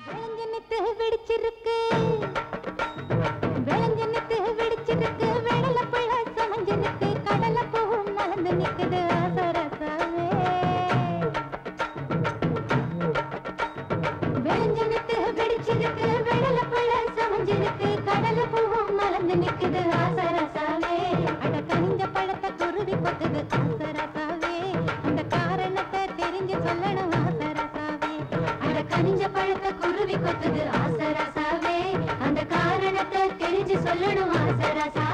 விளஞ்சனத்து வெடிச்சிருக்கு விளஞ்சனத்து வெடிச்சிருக்கு வெடல புள்ள சமஞ்சனுக்கு கடல பூவும் மலர்ந்து நிக்குது ஆசரசாவே விளஞ்சனத்து வெடிச்சிருக்கு வெடல புள்ள சமஞ்சனுக்கு கடல பூவும் மலர்ந்து நிக்குது ஆசரசாவே அட கனிஞ்ச பழத்தை குருவி கொத்துது ஆசரசாவே அந்த காரணத்தை தெரிஞ்சு சொல்லணும் ஆசரசாவே அட கனிஞ்ச பழத்தை குருவி கொத்துது ஆசரசாவே அந்த காரணத்தை தெரிஞ்சு சொல்லணும் ஆசரசா